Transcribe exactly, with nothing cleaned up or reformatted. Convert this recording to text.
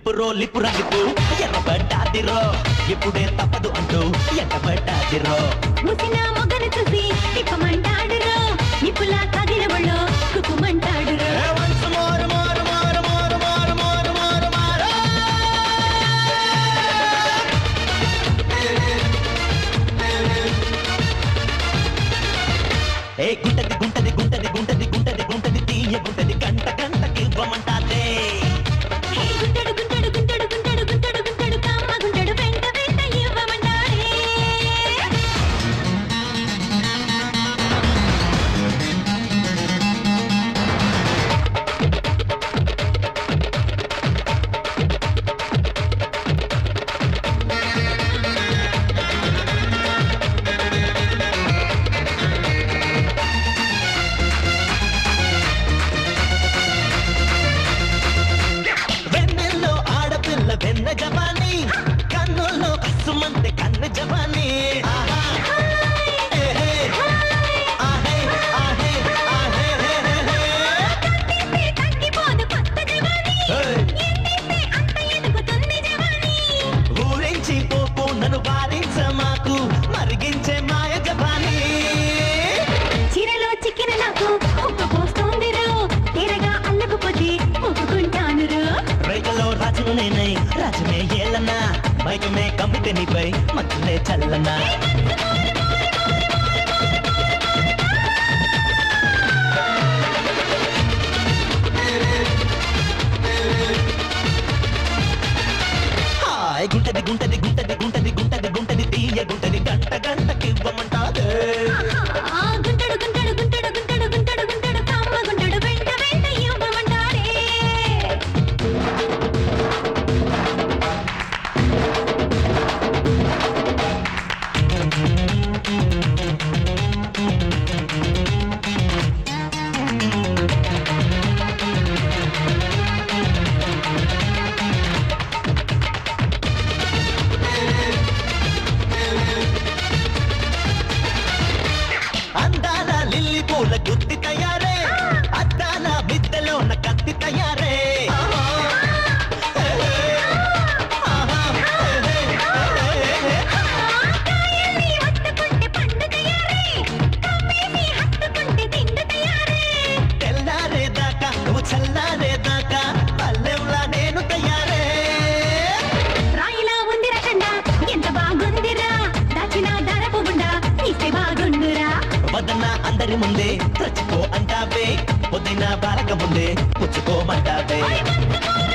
లిపురో లిపు రంగుతూ ఎర్రబడ్డాదిరో ఎప్పుడే తప్పదు అంటూ ఎట్టబడ్డాదిరో ముసిన మొగను చూసి తిప్పమంటాడురో నిపులా కదిలవళ్ళో కుకుమంటాడురో ఏ గుంటది గుంటది గుంటది గుంటది గుంటది గుంటది తీయ గుంటది గంట గంటకి ఇవ్వమంటాదే గుంటడు గుంటడు గుంటడు గుంటడు గుంటడు గుంటడు కమ్మ గుంటడు వెంట వెంట ఇవ్వమంటాడే వెన్న జవానీ కన్నుల్లో కసుమంటే కన్ను జవానీ ఊరించి పోపు నన్ను బాధించ మాకు మరిగించే మాయ జవానీ చీరలో చిక్కిన నాకు ఉప్పు పోస్తోందిరో తీరగా అల్లకపోతే ఒప్పుకుంటానురో రైతులో రాజును నేనై రాజునే ఏలన్నా బయటమే కమ్మితే నీపై మధ్యలే చల్లనా హాయ్ గుంటది గుంటది గుంటది గుంటది గుంటది గుంటది తీయ గుంటది గంట గంటకి ఇవ్వమంటాదే గుంటడు గుంటడు గుంటడు గుంటడు గుంటడు గుంటడు కమ్మ గుంటడు వెంట వెంట ఇవ్వమంటాడే అందాల లిల్లీ పూల గుత్తి తయారే అద్దాల బిద్దలో ఉన్న కత్తి తయారే తెల్లారేదాకా నువ్వు చల్లారేదాకా పల్లెంలా నేను తయారే రాయిలా ఉందిరా కండ ఎంత బాగుందిరా దాచిన దరపు గుండా ఇస్తే బాగుండురా వదన అందరి ముందే రచుకో అంటావే పొద్దున బాలక ముందే పుచ్చుకోమంటావే